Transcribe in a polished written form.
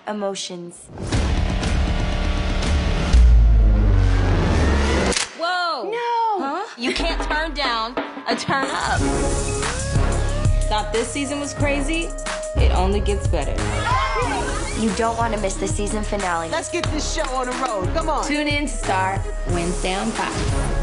emotions. Whoa! No! Huh? You can't turn down a turn up. Thought this season was crazy? It only gets better. You don't want to miss the season finale. Let's get this show on the road. Come on. Tune in to Star Wednesday on Fox.